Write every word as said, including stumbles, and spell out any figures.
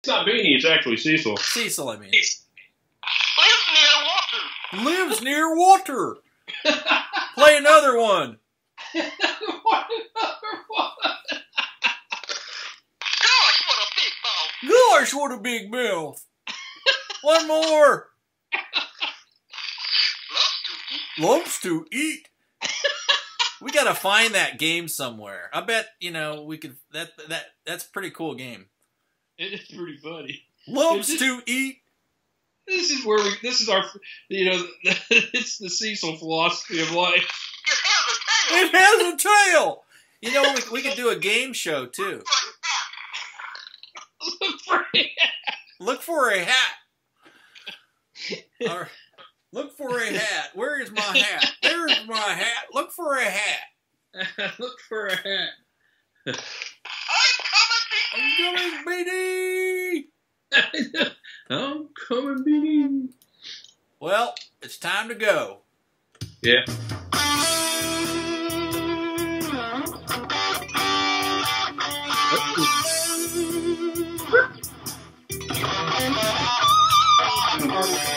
It's not Beanie, it's actually Cecil. Cecil, I mean. Lives near water. Lives near water. Play another one. What another one? Gosh, what a big mouth. Gosh, what a big mouth. One more. Loves to eat. We gotta find that game somewhere. I bet, you know, we could, that, that, that's a pretty cool game. It is pretty funny. Loves It's to eat. This is where we, this is our, you know, it's the Cecil philosophy of life. It has a tail. It has a tail. You know, we, we could do a game show, too. Look for a hat. Or, look for a hat. Where is my hat? There's my hat. Look for a hat. Look for a hat. I'm coming, I'm coming, Beanie. I'm coming, Beanie. Well, it's time to go. Yeah. Oh.